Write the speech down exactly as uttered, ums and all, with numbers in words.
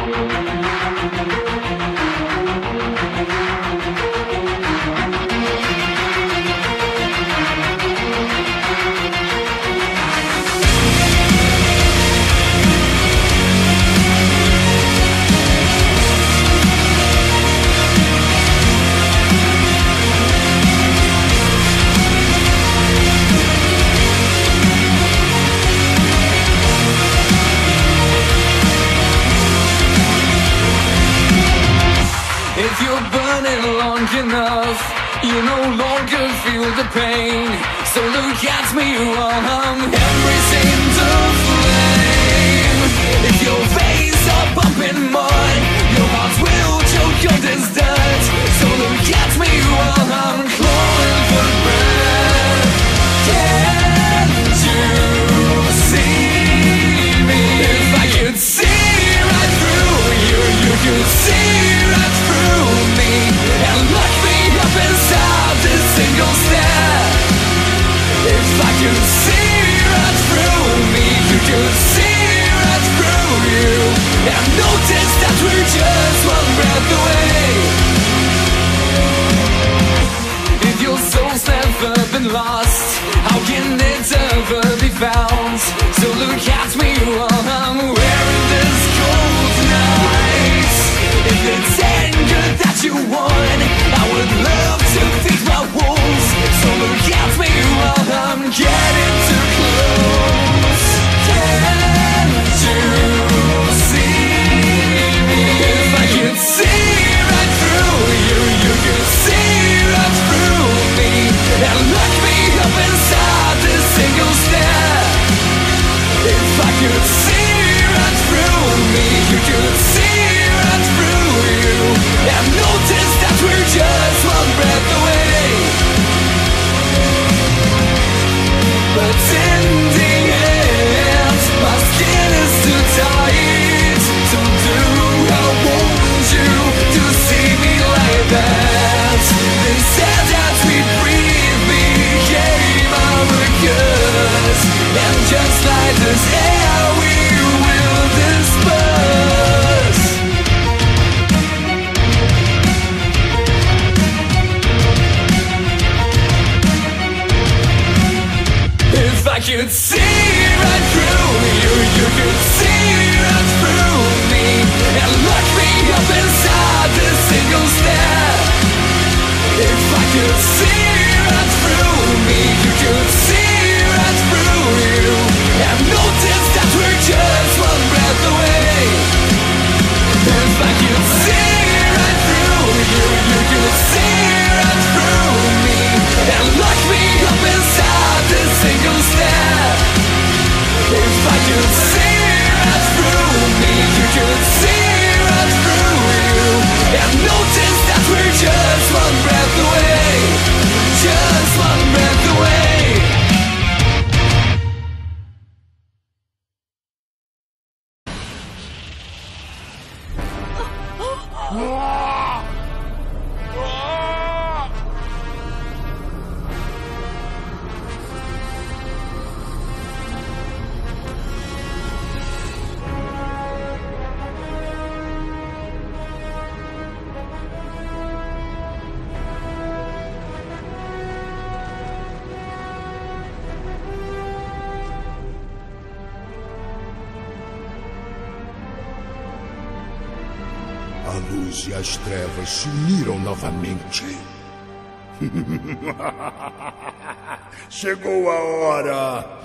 Enough, you no longer feel the pain. So look at me while I'm embracing the flame. If your veins are pumping mud, your heart will choke on this dirt. So look at me while I'm clawing for breath. Can't you see me? If I could see right through you, you could see right through me and look me up inside this single stare. If I could see right through me, you could see right through you and notice that we're just one breath away. If your soul's never been lost, how can it ever be found? So look at me while I'm wearing this cold night. If it's anger that you want, I would love to feed my wolves. So look at me while I'm getting too close. Can't you see me? If I could see right through you, you could see right through me and look me up inside this single stare. If I could see right through me, you could see right through you and notice that we're just one breath away. But in the end, my skin is too tight. So do I want you to see me like that? They said that we breathe became our curse, and just like this air we will disperse. If I could see right through you, you could see right through me and look me up inside this single stare. If I could see right through me, you could see right through you and notice that we're just one breath away. If I could see right through you, you could see right through me and look me up inside this single stare. If I could see right through me, you could see right through you and notice that we're just one breath away. Just one breath away. A luz e as trevas se uniram novamente. Chegou a hora!